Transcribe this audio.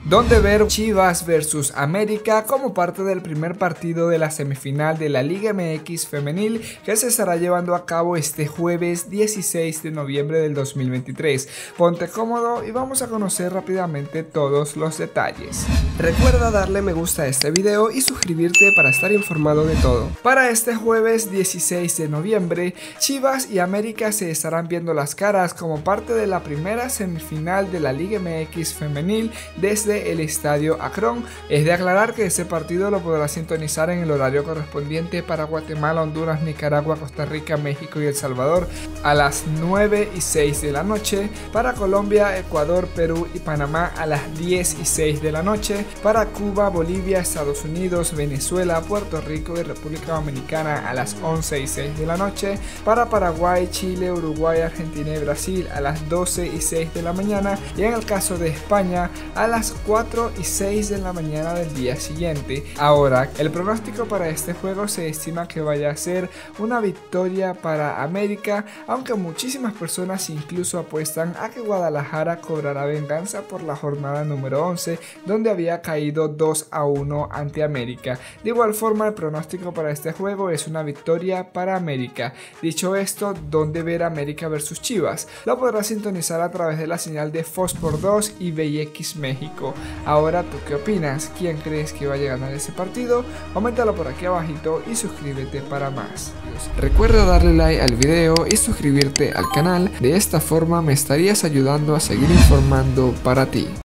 donde ver Chivas versus América como parte del primer partido de la semifinal de la Liga MX femenil que se estará llevando a cabo este jueves 16 de noviembre del 2023. Ponte cómodo y vamos a conocer rápidamente todos los detalles. Recuerda darle me gusta a este video y suscribirte para estar informado de todo. Para este jueves 16 de noviembre, Chivas y América se estarán viendo las caras como parte de la primera semifinal de la Liga MX femenil desde el Estadio Akron. Es de aclarar que ese partido lo podrás sintonizar en el horario correspondiente para Guatemala, Honduras, Nicaragua, Costa Rica, México y El Salvador a las 9:06 de la noche, para Colombia, Ecuador, Perú y Panamá a las 10:06 de la noche, para Cuba, Bolivia, Estados Unidos, Venezuela, Puerto Rico y República Dominicana a las 11:06 de la noche, para Paraguay, Chile, Uruguay, Argentina y Brasil a las 12:06 de la mañana y en el caso de España a las 4:06 de la mañana del día siguiente. Ahora, el pronóstico para este juego se estima que vaya a ser una victoria para América, aunque muchísimas personas incluso apuestan a que Guadalajara cobrará venganza por la jornada número 11, donde había caído 2-1 ante América. De igual forma, el pronóstico para este juego es una victoria para América. Dicho esto, ¿dónde ver América versus Chivas? Lo podrás sintonizar a través de la señal de Fox por 2 y VX México. Ahora, ¿tú qué opinas? ¿Quién crees que vaya a ganar ese partido? Coméntalo por aquí abajito y suscríbete para más. Recuerda darle like al video y suscribirte al canal, de esta forma me estarías ayudando a seguir informando para ti.